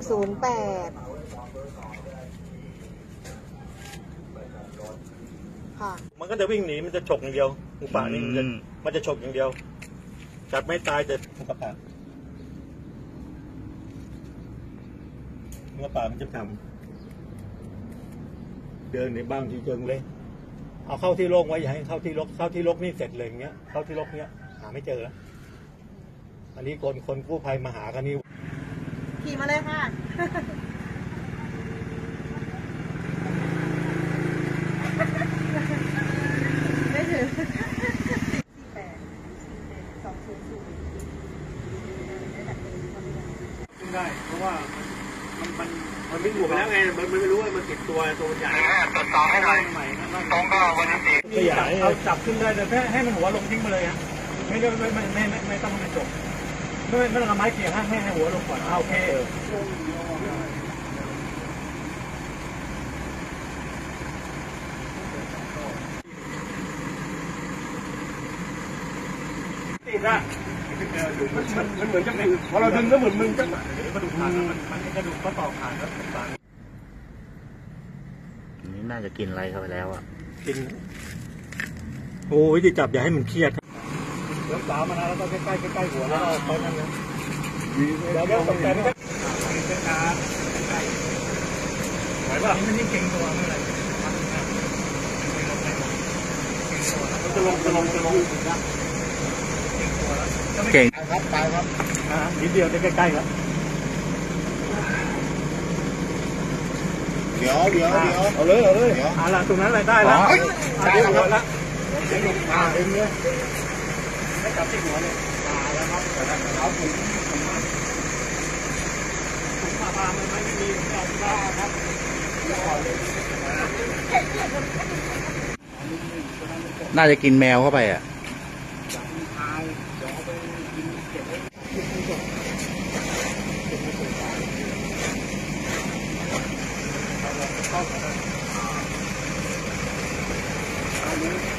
0608ค่ะมันก็จะวิ่งหนีมันจะฉกอย่างเดียวหมูป่านี่มันจะฉกอย่างเดียวจับไม่ตายแต่หมูป่ามันจะทำเดินในบ้างที่เจิงเลยเอาเข้าที่โล่งไว้อย่าให้เข้าที่รกนี่เสร็จเลยอย่างเงี้ยเข้าที่รกเนี้ยหาไม่เจอแล้วอันนี้คนกู้ภัยมาหากันนี่ขี่มาเลยค่ะไม่ถึงได้เพราะว่ามันไม่อยู่ไปแล้วไงมันไม่รู้ว่ามันติดตัวใหญ่ต่อให้ได้ใหม่ตรงก็วันนี้ขยายเอาจับขึ้นได้แต่ให้มันหัวลงทิ้งไปเลยฮะไม่ต้องมันจบไม่ต้องเอาไม้เกี่ยงให้หัวลงก่อนโอเคติดอะมันเหมือนจะพอเราดึงก็เหมือนมึงจะกระดูกขาดมันกระดูกก็ต่อขาดแล้วตายนี่น่าจะกินอะไรเข้าไปแล้วอ่ะกินโอ้วิธีจับอย่าให้มันเครียดเดี๋ยวสาวมาแล้วก็ใกล้หัวแล้วตอนนั้นนะเดี๋ยวตกใจไม่ได้ไหวป่ะมันยิ่งเก่งตัวไม่ไรจะลงเก่งครับตายครับนิดเดียวได้ใกล้ๆครับเดี๋ยวเอาเลยละตรงนั้นอะไรได้แล้วได้หัวละเดี๋ยวมาเองเลยให้จับที่หัวเลยมาแล้วครับเอาถุงปลามันไม่มีเอาปลาครับน่าจะกินแมวเข้าไปอ่ะเข้า